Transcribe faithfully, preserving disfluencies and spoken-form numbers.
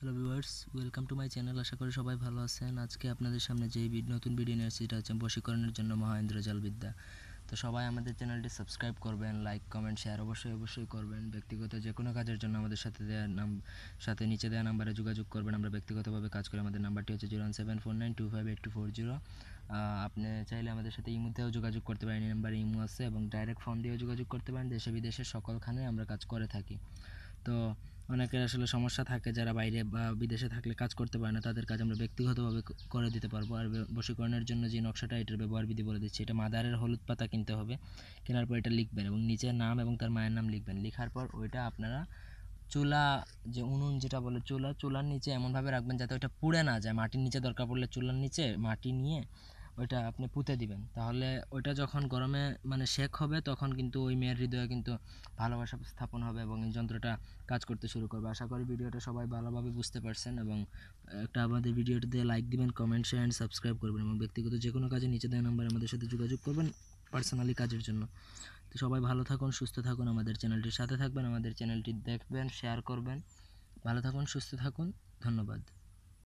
Hello viewers, welcome to my channel. আশা করি সবাই ভালো আছেন। আজকে আপনাদের সামনে যে নতুন ভিডিও নিয়ে আসছি সেটা হচ্ছে বশীকরণের জন্য মহা ইন্দ্রজাল বিদ্যা। তো সবাই আমাদের চ্যানেলটি সাবস্ক্রাইব করবেন, লাইক কমেন্ট শেয়ার অবশ্যই অবশ্যই করবেন। ব্যক্তিগত যে কোনো কাজের জন্য আমাদের সাথে দেওয়া নাম সাথে নিচে দেওয়া নাম্বারে যোগাযোগ করবেন। আমরা ব্যক্তিগতভাবে কাজ করি। আমাদের নাম্বারটি হচ্ছে zero one seven four nine two five eight two four zero. আপনি চাইলে আমাদের সাথে ইমোতেও যোগাযোগ করতে পারেন। এই নাম্বারে ইমো আছে এবং ডাইরেক্ট ফোন দিয়েও যোগাযোগ করতে পারেন। দেশে বিদেশে সকলখানে আমরা কাজ করে থাকি। তো অনেকের আসলে সমস্যা থাকে যারা বাইরে বা বিদেশে থাকলে কাজ করতে পারে না, তাদের কাজ আমরা ব্যক্তিগতভাবে করে দিতে পারবো। আর বশীকরণের জন্য যে নকশাটা, এটার ব্যবহার বিধি বলে দিচ্ছি। এটা মাদারের হলুদ পাতা কিনতে হবে। কেনার পর এটা লিখবেন এবং নিচে নাম এবং তার মায়ের নাম লিখবেন। লেখার পর ওইটা আপনারা চুলা, যে উনুন যেটা বলে চুলা, চুলার নিচে এমনভাবে রাখবেন যাতে ওইটা পুড়ে না যায়। মাটির নিচে দরকার পড়লে চুলার নিচে মাটি নিয়ে ওইটা আপনি পুঁতে দিবেন। তাহলে ওইটা যখন গরমে মানে শেক হবে তখন কিন্তু ওই মেয়ের হৃদয়ে কিন্তু ভালোবাসা স্থাপন হবে এবং এই যন্ত্রটা কাজ করতে শুরু করবে। আশা করি ভিডিওটা সবাই ভালোভাবে বুঝতে পারছেন এবং একটা আমাদের ভিডিওটাতে লাইক দিবেন, কমেন্ট শেয়ার অ্যান্ড সাবস্ক্রাইব করবেন এবং ব্যক্তিগত যে কোনো কাজে নিচে দেওয়া নাম্বারে আমাদের সাথে যোগাযোগ করবেন পার্সোনালি কাজের জন্য। তো সবাই ভালো থাকুন, সুস্থ থাকুন, আমাদের চ্যানেলটির সাথে থাকবেন, আমাদের চ্যানেলটি দেখবেন, শেয়ার করবেন। ভালো থাকুন, সুস্থ থাকুন, ধন্যবাদ।